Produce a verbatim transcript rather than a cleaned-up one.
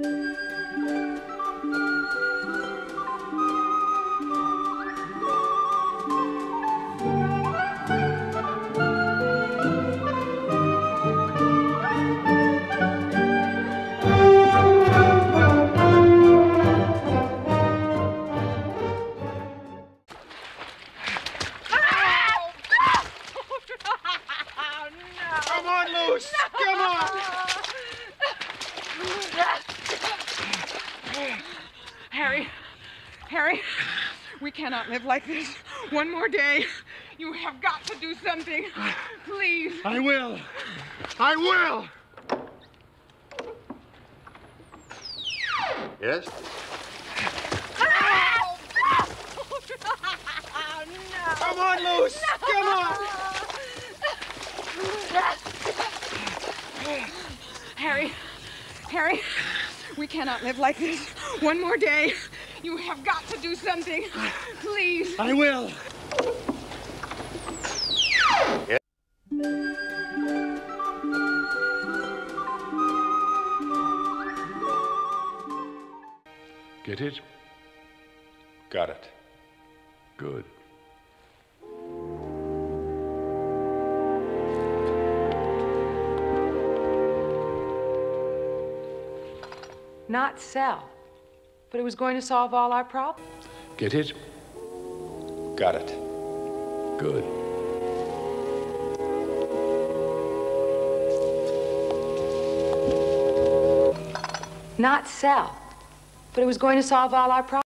Harry, Harry, we cannot live like this. One more day. You have got to do something. Please. I will. I will. Yes? Oh, no. Come on, Luce. No. Come on. Harry, Harry, we cannot live like this. One more day. You have got to do something. Please. I will. Yes. Get it? Got it. Good. Not sell, but it was going to solve all our problems. Get it? Got it. Good. Not sell, but it was going to solve all our problems.